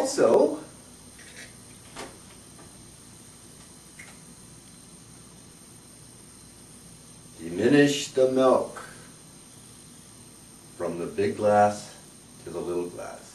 also diminish the milk from the big glass to the little glass.